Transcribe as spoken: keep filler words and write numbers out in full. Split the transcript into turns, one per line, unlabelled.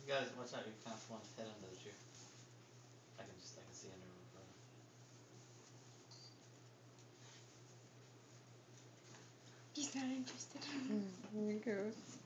Guys, watch out, you kind of want his head under the tree. I can just, I can see under him.
He's not interested.
There he goes.